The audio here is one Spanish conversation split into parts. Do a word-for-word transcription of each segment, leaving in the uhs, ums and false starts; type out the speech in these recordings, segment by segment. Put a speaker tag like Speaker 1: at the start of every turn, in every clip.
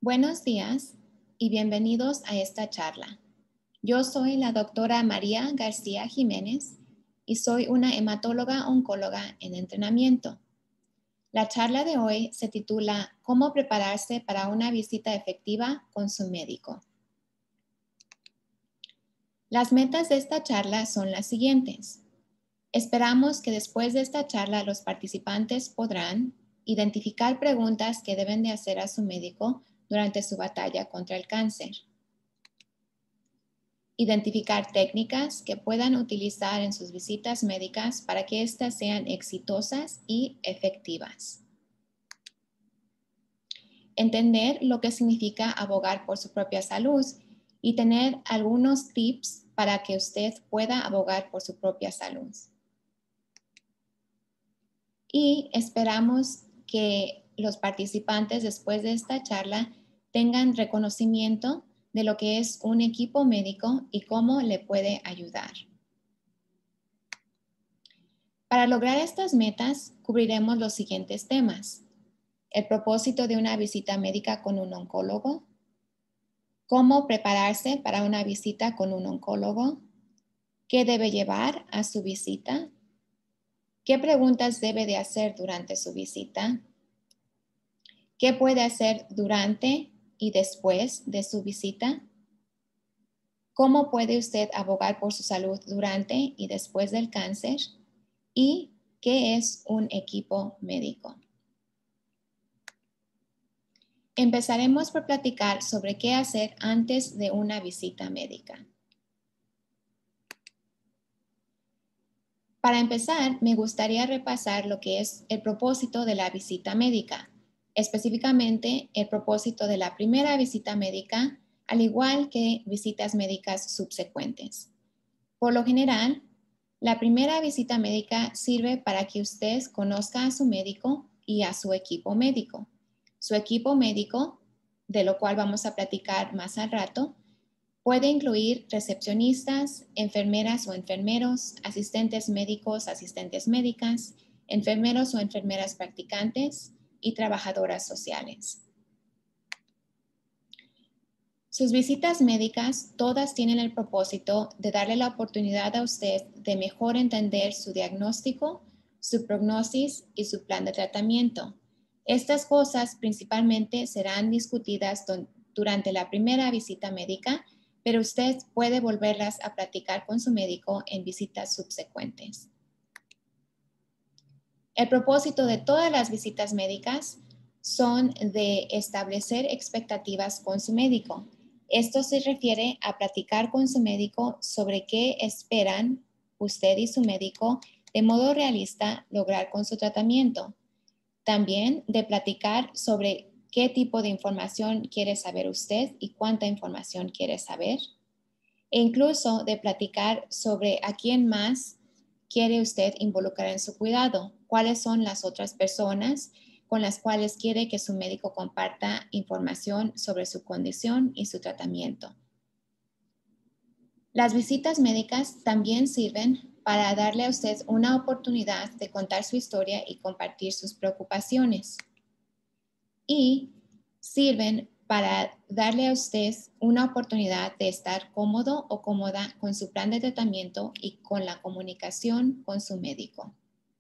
Speaker 1: Buenos días y bienvenidos a esta charla. Yo soy la doctora María García Jiménez y soy una hematóloga oncóloga en entrenamiento. La charla de hoy se titula ¿Cómo prepararse para una visita efectiva con su médico? Las metas de esta charla son las siguientes. Esperamos que después de esta charla los participantes podrán identificar preguntas que deben de hacer a su médico durante su batalla contra el cáncer. Identificar técnicas que puedan utilizar en sus visitas médicas para que éstas sean exitosas y efectivas. Entender lo que significa abogar por su propia salud y tener algunos tips para que usted pueda abogar por su propia salud. Y esperamos que los participantes después de esta charla tengan reconocimiento de lo que es un equipo médico y cómo le puede ayudar. Para lograr estas metas, cubriremos los siguientes temas. El propósito de una visita médica con un oncólogo, cómo prepararse para una visita con un oncólogo, qué debe llevar a su visita, qué preguntas debe de hacer durante su visita, qué puede hacer durante y después de su visita, cómo puede usted abogar por su salud durante y después del cáncer y qué es un equipo médico. Empezaremos por platicar sobre qué hacer antes de una visita médica. Para empezar, me gustaría repasar lo que es el propósito de la visita médica, específicamente el propósito de la primera visita médica, al igual que visitas médicas subsecuentes. Por lo general, la primera visita médica sirve para que usted conozca a su médico y a su equipo médico. Su equipo médico, de lo cual vamos a platicar más al rato, puede incluir recepcionistas, enfermeras o enfermeros, asistentes médicos, asistentes médicas, enfermeros o enfermeras practicantes y trabajadoras sociales. Sus visitas médicas todas tienen el propósito de darle la oportunidad a usted de mejor entender su diagnóstico, su prognosis y su plan de tratamiento. Estas cosas principalmente serán discutidas durante la primera visita médica, pero usted puede volverlas a platicar con su médico en visitas subsecuentes. El propósito de todas las visitas médicas son de establecer expectativas con su médico. Esto se refiere a platicar con su médico sobre qué esperan usted y su médico de modo realista lograr con su tratamiento. También de platicar sobre qué tipo de información quiere saber usted y cuánta información quiere saber. E incluso de platicar sobre a quién más quiere usted involucrar en su cuidado, cuáles son las otras personas con las cuales quiere que su médico comparta información sobre su condición y su tratamiento. Las visitas médicas también sirven para darle a usted una oportunidad de contar su historia y compartir sus preocupaciones. Y sirven para darle a usted una oportunidad de estar cómodo o cómoda con su plan de tratamiento y con la comunicación con su médico.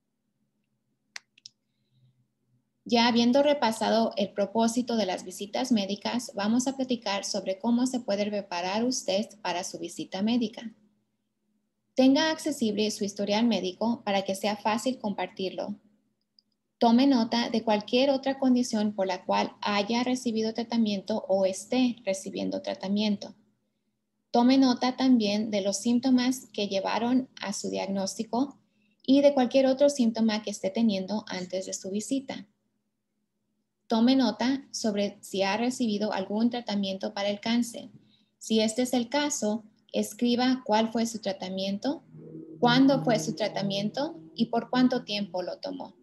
Speaker 1: Ya habiendo repasado el propósito de las visitas médicas, vamos a platicar sobre cómo se puede preparar usted para su visita médica. Tenga accesible su historial médico para que sea fácil compartirlo. Tome nota de cualquier otra condición por la cual haya recibido tratamiento o esté recibiendo tratamiento. Tome nota también de los síntomas que llevaron a su diagnóstico y de cualquier otro síntoma que esté teniendo antes de su visita. Tome nota sobre si ha recibido algún tratamiento para el cáncer. Si este es el caso, escriba cuál fue su tratamiento, cuándo fue su tratamiento y por cuánto tiempo lo tomó.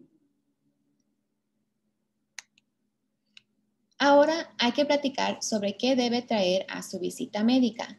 Speaker 1: Ahora hay que platicar sobre qué debe traer a su visita médica.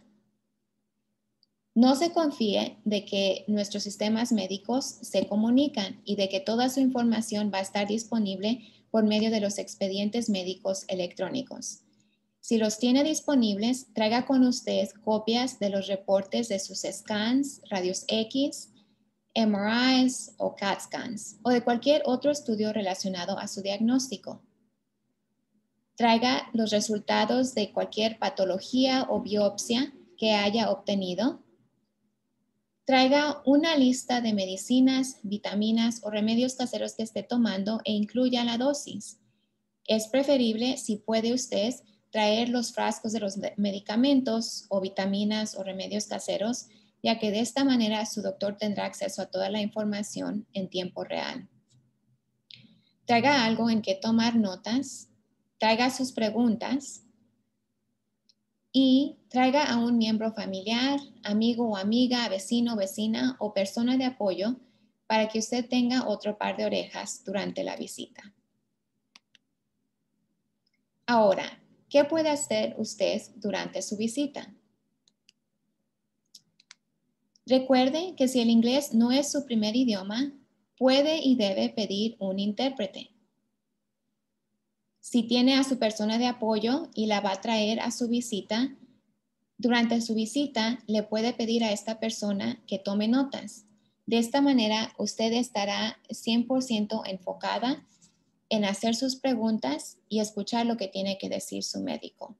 Speaker 1: No se confíe de que nuestros sistemas médicos se comunican y de que toda su información va a estar disponible por medio de los expedientes médicos electrónicos. Si los tiene disponibles, traiga con usted copias de los reportes de sus scans, radios X, M R Is o C A T scans o de cualquier otro estudio relacionado a su diagnóstico. Traiga los resultados de cualquier patología o biopsia que haya obtenido. Traiga una lista de medicinas, vitaminas o remedios caseros que esté tomando e incluya la dosis. Es preferible, si puede usted, traer los frascos de los medicamentos o vitaminas o remedios caseros, ya que de esta manera su doctor tendrá acceso a toda la información en tiempo real. Traiga algo en que tomar notas, traiga sus preguntas y traiga a un miembro familiar, amigo o amiga, vecino, vecina o persona de apoyo para que usted tenga otro par de orejas durante la visita. Ahora, ¿qué puede hacer usted durante su visita? Recuerde que si el inglés no es su primer idioma, puede y debe pedir un intérprete. Si tiene a su persona de apoyo y la va a traer a su visita, durante su visita le puede pedir a esta persona que tome notas. De esta manera, usted estará cien por ciento enfocada en hacer sus preguntas y escuchar lo que tiene que decir su médico.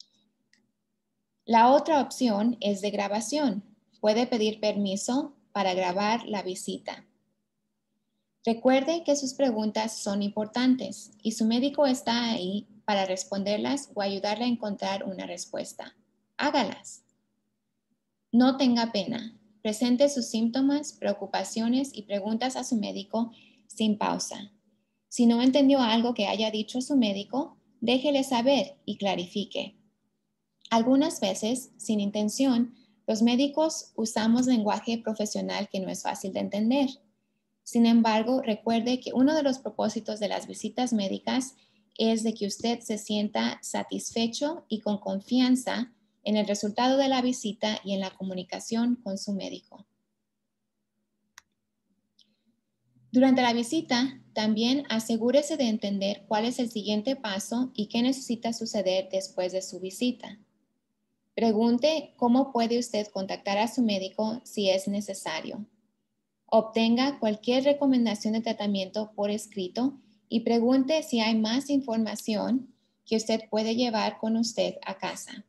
Speaker 1: La otra opción es de grabación. Puede pedir permiso para grabar la visita. Recuerde que sus preguntas son importantes y su médico está ahí para responderlas o ayudarle a encontrar una respuesta. Hágalas. No tenga pena. Presente sus síntomas, preocupaciones y preguntas a su médico sin pausa. Si no entendió algo que haya dicho su médico, déjele saber y clarifique. Algunas veces, sin intención, los médicos usamos lenguaje profesional que no es fácil de entender. Sin embargo, recuerde que uno de los propósitos de las visitas médicas es de que usted se sienta satisfecho y con confianza en el resultado de la visita y en la comunicación con su médico. Durante la visita, también asegúrese de entender cuál es el siguiente paso y qué necesita suceder después de su visita. Pregunte cómo puede usted contactar a su médico si es necesario. Obtenga cualquier recomendación de tratamiento por escrito y pregunte si hay más información que usted puede llevar con usted a casa.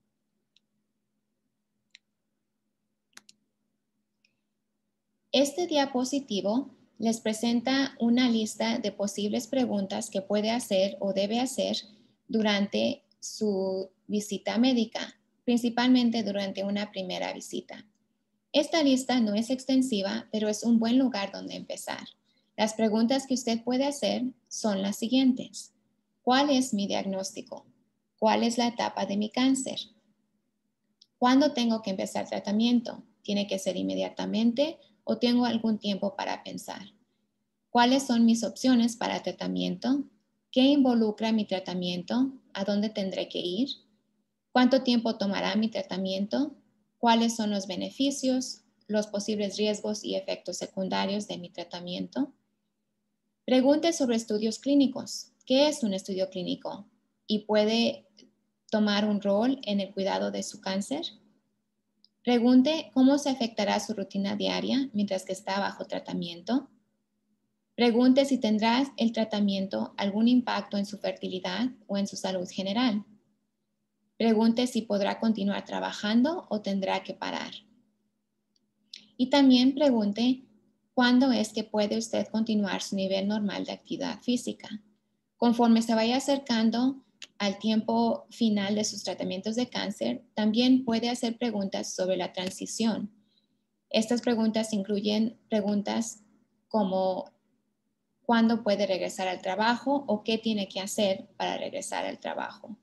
Speaker 1: Este diapositivo les presenta una lista de posibles preguntas que puede hacer o debe hacer durante su visita médica, principalmente durante una primera visita. Esta lista no es extensiva, pero es un buen lugar donde empezar. Las preguntas que usted puede hacer son las siguientes. ¿Cuál es mi diagnóstico? ¿Cuál es la etapa de mi cáncer? ¿Cuándo tengo que empezar tratamiento? ¿Tiene que ser inmediatamente o tengo algún tiempo para pensar? ¿Cuáles son mis opciones para tratamiento? ¿Qué involucra mi tratamiento? ¿A dónde tendré que ir? ¿Cuánto tiempo tomará mi tratamiento? ¿Cuáles son los beneficios, los posibles riesgos y efectos secundarios de mi tratamiento? Pregunte sobre estudios clínicos. ¿Qué es un estudio clínico? ¿Y puede tomar un rol en el cuidado de su cáncer? Pregunte cómo se afectará su rutina diaria mientras que está bajo tratamiento. Pregunte si tendrá el tratamiento algún impacto en su fertilidad o en su salud general. Pregunte si podrá continuar trabajando o tendrá que parar. Y también pregunte cuándo es que puede usted continuar su nivel normal de actividad física. Conforme se vaya acercando al tiempo final de sus tratamientos de cáncer, también puede hacer preguntas sobre la transición. Estas preguntas incluyen preguntas como cuándo puede regresar al trabajo o qué tiene que hacer para regresar al trabajo.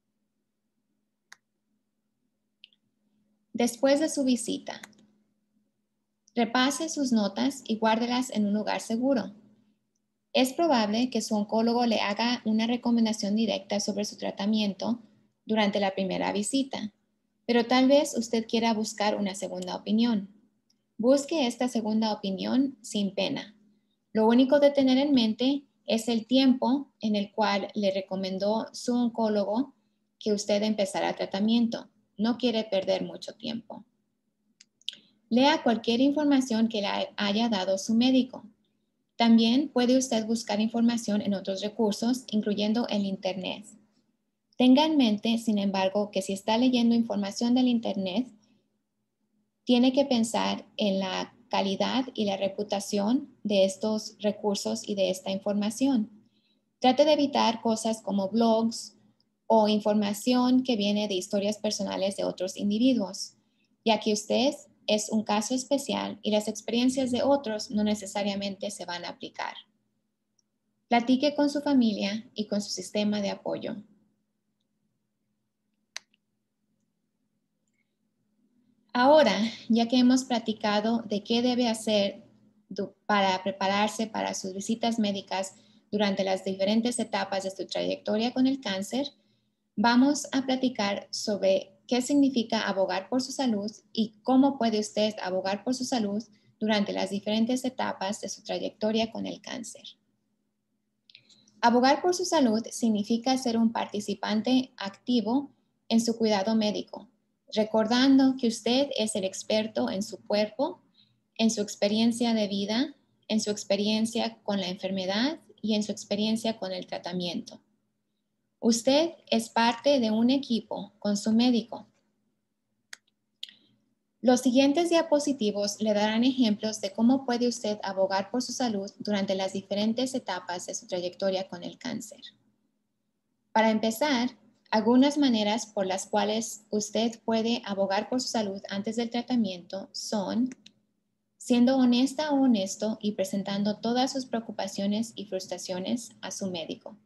Speaker 1: Después de su visita, repase sus notas y guárdelas en un lugar seguro. Es probable que su oncólogo le haga una recomendación directa sobre su tratamiento durante la primera visita, pero tal vez usted quiera buscar una segunda opinión. Busque esta segunda opinión sin pena. Lo único de tener en mente es el tiempo en el cual le recomendó su oncólogo que usted empezará tratamiento. No quiere perder mucho tiempo. Lea cualquier información que le haya dado su médico. También puede usted buscar información en otros recursos, incluyendo el Internet. Tenga en mente, sin embargo, que si está leyendo información del Internet, tiene que pensar en la calidad y la reputación de estos recursos y de esta información. Trate de evitar cosas como blogs o información que viene de historias personales de otros individuos, ya que usted es un caso especial y las experiencias de otros no necesariamente se van a aplicar. Platique con su familia y con su sistema de apoyo. Ahora, ya que hemos platicado de qué debe hacer para prepararse para sus visitas médicas durante las diferentes etapas de su trayectoria con el cáncer, vamos a platicar sobre qué significa abogar por su salud y cómo puede usted abogar por su salud durante las diferentes etapas de su trayectoria con el cáncer. Abogar por su salud significa ser un participante activo en su cuidado médico, recordando que usted es el experto en su cuerpo, en su experiencia de vida, en su experiencia con la enfermedad y en su experiencia con el tratamiento. Usted es parte de un equipo con su médico. Los siguientes diapositivos le darán ejemplos de cómo puede usted abogar por su salud durante las diferentes etapas de su trayectoria con el cáncer. Para empezar, algunas maneras por las cuales usted puede abogar por su salud antes del tratamiento son siendo honesta o honesto y presentando todas sus preocupaciones y frustraciones a su médico.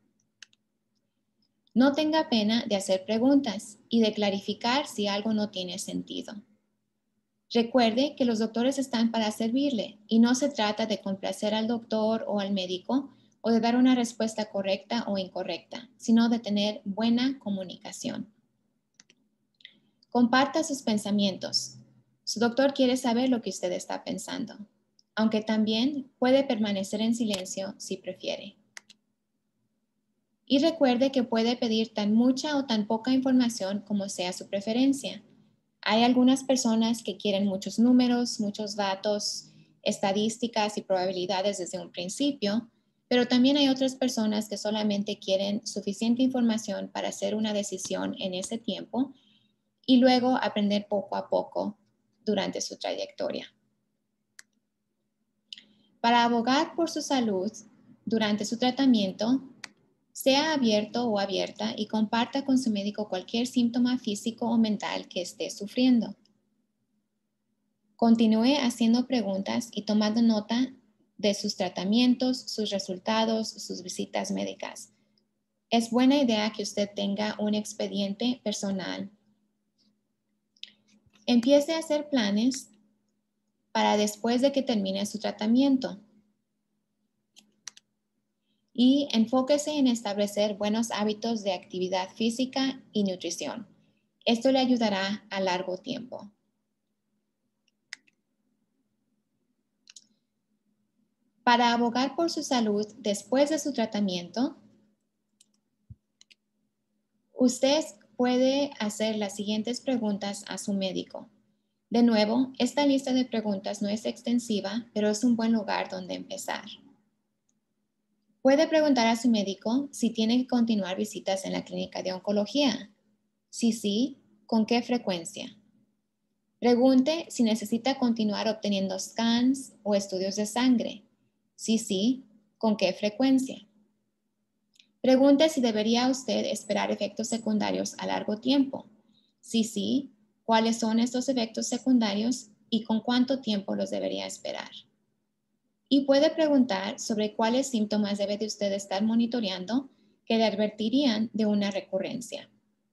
Speaker 1: No tenga pena de hacer preguntas y de clarificar si algo no tiene sentido. Recuerde que los doctores están para servirle y no se trata de complacer al doctor o al médico o de dar una respuesta correcta o incorrecta, sino de tener buena comunicación. Comparta sus pensamientos. Su doctor quiere saber lo que usted está pensando, aunque también puede permanecer en silencio si prefiere. Y recuerde que puede pedir tan mucha o tan poca información como sea su preferencia. Hay algunas personas que quieren muchos números, muchos datos, estadísticas y probabilidades desde un principio, pero también hay otras personas que solamente quieren suficiente información para hacer una decisión en ese tiempo y luego aprender poco a poco durante su trayectoria. Para abogar por su salud durante su tratamiento, sea abierto o abierta y comparta con su médico cualquier síntoma físico o mental que esté sufriendo. Continúe haciendo preguntas y tomando nota de sus tratamientos, sus resultados, sus visitas médicas. Es buena idea que usted tenga un expediente personal. Empiece a hacer planes para después de que termine su tratamiento. Y enfóquese en establecer buenos hábitos de actividad física y nutrición. Esto le ayudará a largo tiempo. Para abogar por su salud después de su tratamiento, usted puede hacer las siguientes preguntas a su médico. De nuevo, esta lista de preguntas no es extensiva, pero es un buen lugar donde empezar. Puede preguntar a su médico si tiene que continuar visitas en la clínica de oncología. Si sí, ¿con qué frecuencia? Pregunte si necesita continuar obteniendo scans o estudios de sangre. Si sí, ¿con qué frecuencia? Pregunte si debería usted esperar efectos secundarios a largo tiempo. Si sí, ¿cuáles son estos efectos secundarios y con cuánto tiempo los debería esperar? Y puede preguntar sobre cuáles síntomas debe de usted estar monitoreando que le advertirían de una recurrencia.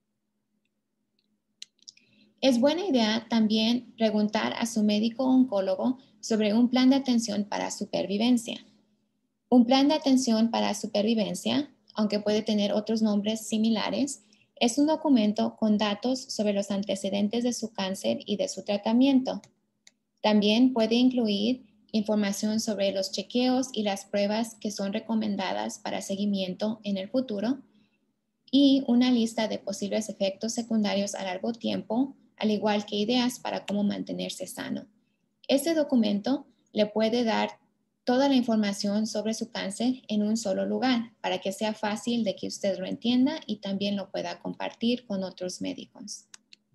Speaker 1: Es buena idea también preguntar a su médico oncólogo sobre un plan de atención para supervivencia. Un plan de atención para supervivencia, aunque puede tener otros nombres similares, es un documento con datos sobre los antecedentes de su cáncer y de su tratamiento. También puede incluir información sobre los chequeos y las pruebas que son recomendadas para seguimiento en el futuro y una lista de posibles efectos secundarios a largo tiempo, al igual que ideas para cómo mantenerse sano. Este documento le puede dar toda la información sobre su cáncer en un solo lugar para que sea fácil de que usted lo entienda y también lo pueda compartir con otros médicos.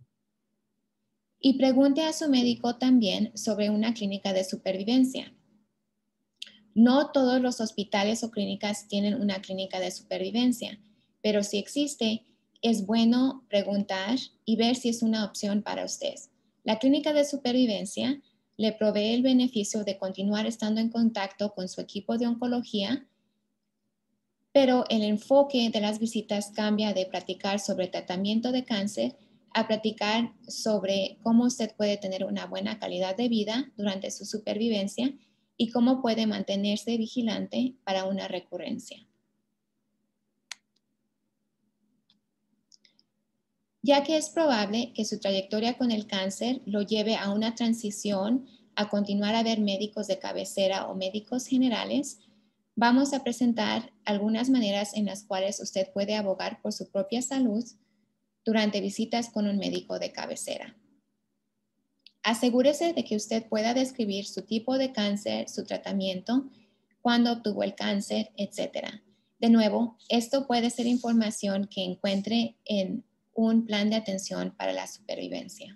Speaker 1: Y pregunte a su médico también sobre una clínica de supervivencia. No todos los hospitales o clínicas tienen una clínica de supervivencia, pero si existe, es bueno preguntar y ver si es una opción para usted. La clínica de supervivencia le provee el beneficio de continuar estando en contacto con su equipo de oncología, pero el enfoque de las visitas cambia de platicar sobre tratamiento de cáncer a platicar sobre cómo usted puede tener una buena calidad de vida durante su supervivencia y cómo puede mantenerse vigilante para una recurrencia. Ya que es probable que su trayectoria con el cáncer lo lleve a una transición a continuar a ver médicos de cabecera o médicos generales, vamos a presentar algunas maneras en las cuales usted puede abogar por su propia salud durante visitas con un médico de cabecera. Asegúrese de que usted pueda describir su tipo de cáncer, su tratamiento, cuándo obtuvo el cáncer, etcétera. De nuevo, esto puede ser información que encuentre en un plan de atención para la supervivencia.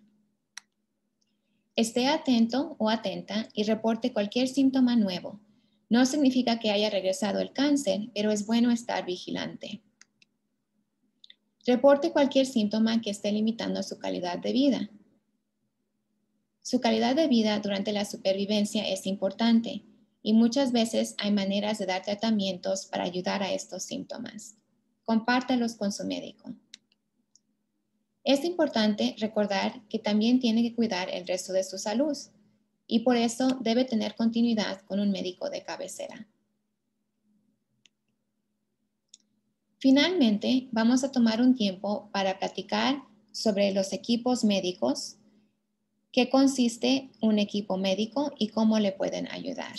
Speaker 1: Esté atento o atenta y reporte cualquier síntoma nuevo. No significa que haya regresado el cáncer, pero es bueno estar vigilante. Reporte cualquier síntoma que esté limitando su calidad de vida. Su calidad de vida durante la supervivencia es importante y muchas veces hay maneras de dar tratamientos para ayudar a estos síntomas. Compártalos con su médico. Es importante recordar que también tiene que cuidar el resto de su salud y por eso debe tener continuidad con un médico de cabecera. Finalmente, vamos a tomar un tiempo para platicar sobre los equipos médicos, qué consiste un equipo médico y cómo le pueden ayudar.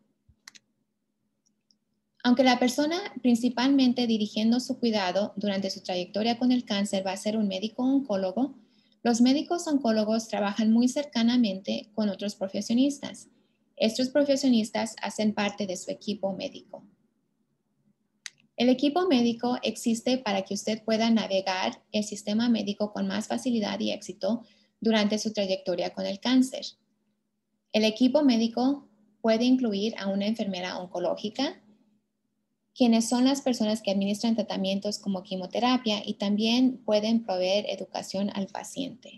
Speaker 1: Aunque la persona principalmente dirigiendo su cuidado durante su trayectoria con el cáncer va a ser un médico oncólogo, los médicos oncólogos trabajan muy cercanamente con otros profesionistas. Estos profesionistas hacen parte de su equipo médico. El equipo médico existe para que usted pueda navegar el sistema médico con más facilidad y éxito durante su trayectoria con el cáncer. El equipo médico puede incluir a una enfermera oncológica, quienes son las personas que administran tratamientos como quimioterapia y también pueden proveer educación al paciente.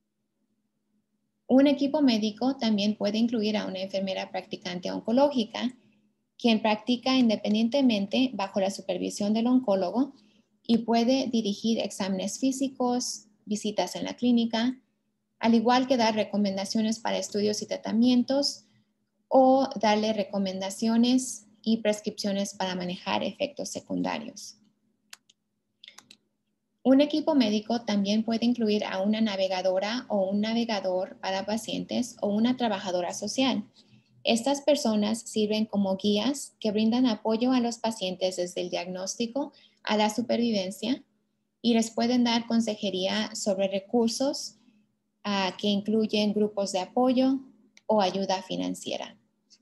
Speaker 1: Un equipo médico también puede incluir a una enfermera practicante oncológica, quien practica independientemente bajo la supervisión del oncólogo y puede dirigir exámenes físicos, visitas en la clínica, al igual que dar recomendaciones para estudios y tratamientos o darle recomendaciones y prescripciones para manejar efectos secundarios. Un equipo médico también puede incluir a una navegadora o un navegador para pacientes o una trabajadora social. Estas personas sirven como guías que brindan apoyo a los pacientes desde el diagnóstico a la supervivencia y les pueden dar consejería sobre recursos uh, que incluyen grupos de apoyo o ayuda financiera.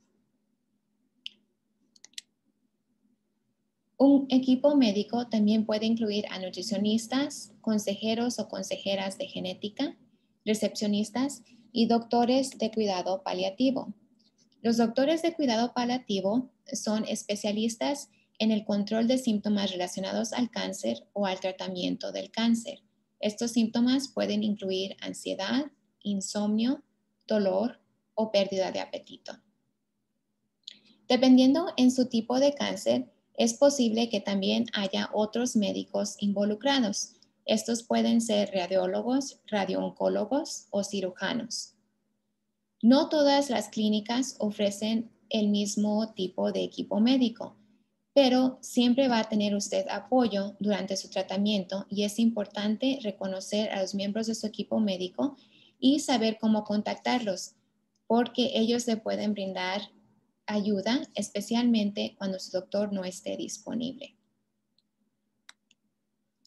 Speaker 1: Un equipo médico también puede incluir a nutricionistas, consejeros o consejeras de genética, recepcionistas y doctores de cuidado paliativo. Los doctores de cuidado paliativo son especialistas en el control de síntomas relacionados al cáncer o al tratamiento del cáncer. Estos síntomas pueden incluir ansiedad, insomnio, dolor o pérdida de apetito. Dependiendo en su tipo de cáncer, es posible que también haya otros médicos involucrados. Estos pueden ser radiólogos, radiooncólogos o cirujanos. No todas las clínicas ofrecen el mismo tipo de equipo médico, pero siempre va a tener usted apoyo durante su tratamiento y es importante reconocer a los miembros de su equipo médico y saber cómo contactarlos, porque ellos le pueden brindar ayuda, especialmente cuando su doctor no esté disponible.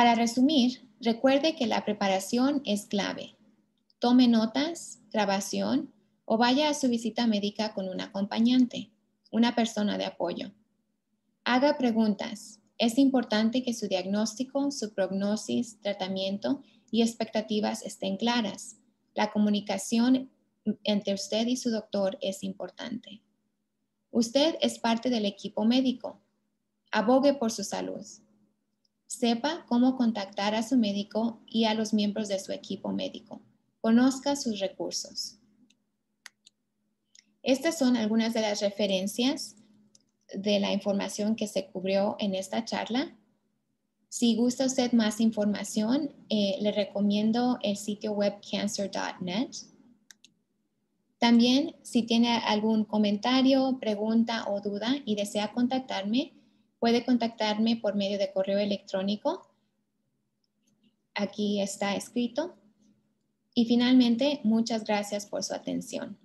Speaker 1: Para resumir, recuerde que la preparación es clave. Tome notas, grabación o vaya a su visita médica con un acompañante, una persona de apoyo. Haga preguntas. Es importante que su diagnóstico, su prognosis, tratamiento y expectativas estén claras. La comunicación entre usted y su doctor es importante. Usted es parte del equipo médico. Abogue por su salud. Sepa cómo contactar a su médico y a los miembros de su equipo médico. Conozca sus recursos. Estas son algunas de las referencias de la información que se cubrió en esta charla. Si gusta usted más información, eh, le recomiendo el sitio web cancer punto net. También, si tiene algún comentario, pregunta o duda y desea contactarme, puede contactarme por medio de correo electrónico. Aquí está escrito. Y finalmente, muchas gracias por su atención.